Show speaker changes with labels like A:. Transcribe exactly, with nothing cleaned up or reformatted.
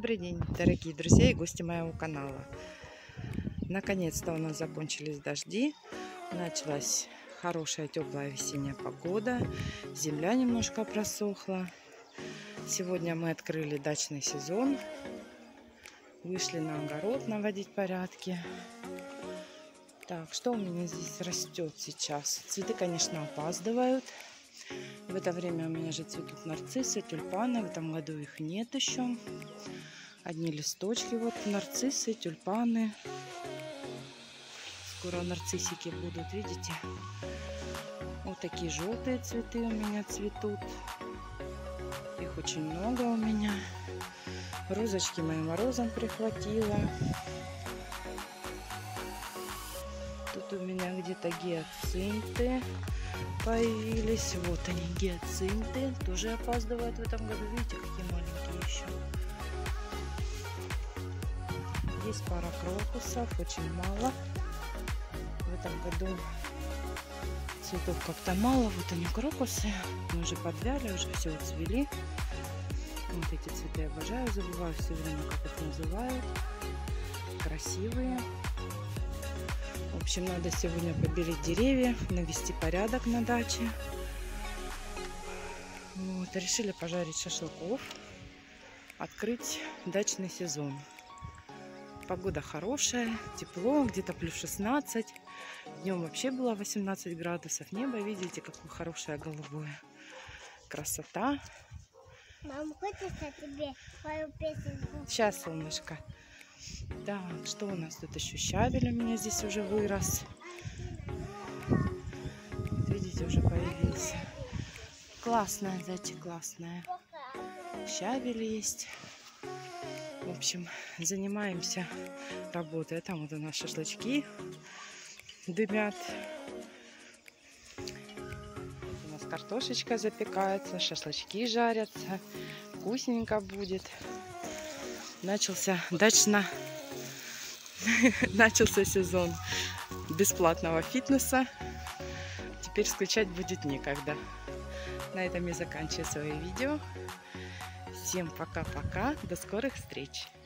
A: Добрый день, дорогие друзья и гости моего канала. Наконец-то у нас закончились дожди, началась хорошая теплая весенняя погода, земля немножко просохла. Сегодня мы открыли дачный сезон, вышли на огород наводить порядки. Так, что у меня здесь растет сейчас? Цветы, конечно, опаздывают. В это время у меня же цветут нарциссы, тюльпаны. В этом году их нет еще. Одни листочки. Вот нарциссы, тюльпаны. Скоро нарциссики будут, видите? Вот такие желтые цветы у меня цветут. Их очень много у меня. Розочки моим морозом прихватила. Тут у меня где-то гиацинты появились. Вот они, гиацинты. Тоже опаздывают в этом году. Видите, какие маленькие еще. Есть пара крокусов, очень мало. В этом году цветов как-то мало. Вот они, крокусы. Мы уже подвяли, уже все уцвели. Вот эти цветы я обожаю. Забываю все время, как их называют. Красивые. В общем, надо сегодня побелить деревья, навести порядок на даче. Вот, решили пожарить шашлыков, открыть дачный сезон. Погода хорошая, тепло, где-то плюс шестнадцать. Днем вообще было восемнадцать градусов. Небо, видите, какое хорошее голубое. Красота.
B: Мам, хочешь я тебе свою песенку?
A: Сейчас, солнышко. Так, что у нас тут еще? Щавель у меня здесь уже вырос. Видите, уже появился. Классная, дача, классная. Щавель есть. В общем, занимаемся работой. Там вот у нас шашлычки дымят. У нас картошечка запекается, шашлычки жарятся. Вкусненько будет. Начался дачно, начался сезон бесплатного фитнеса. Теперь скучать будет некогда. На этом я заканчиваю свое видео. Всем пока-пока. До скорых встреч.